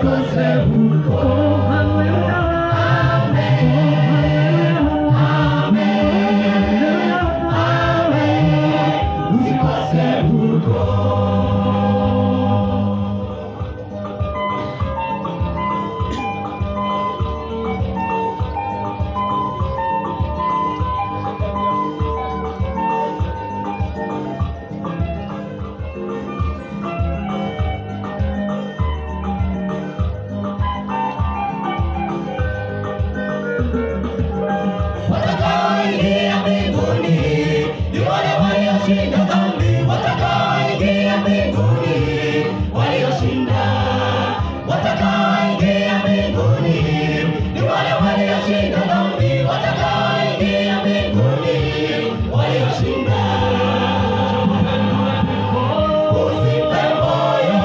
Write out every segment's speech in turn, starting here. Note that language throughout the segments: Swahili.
usikose huko. Watakaoingia mbinguni ni wale walioshinda dhambi. Watakaoingia mbinguni walioshinda. Watakaoingia mbinguni ni wale walioshinda dhambi. Watakaoingia mbinguni walioshinda. Usife moyo,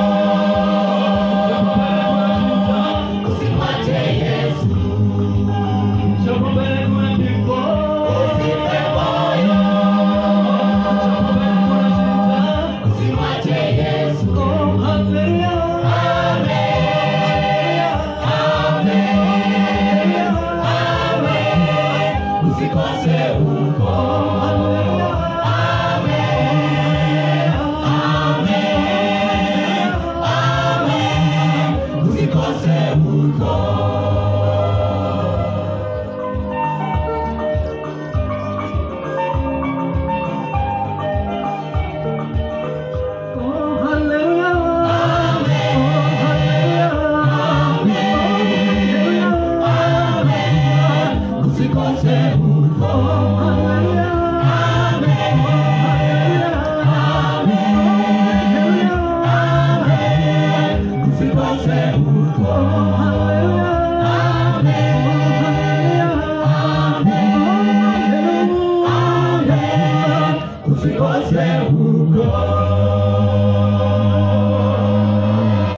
usimwache Yesu. Usikose huko. Amen. Amen. Amen. Usikose huko. Usikose huko. Amen. Amen. Amen. Usikose huko. Amen. Amen. Amen. Usikose huko.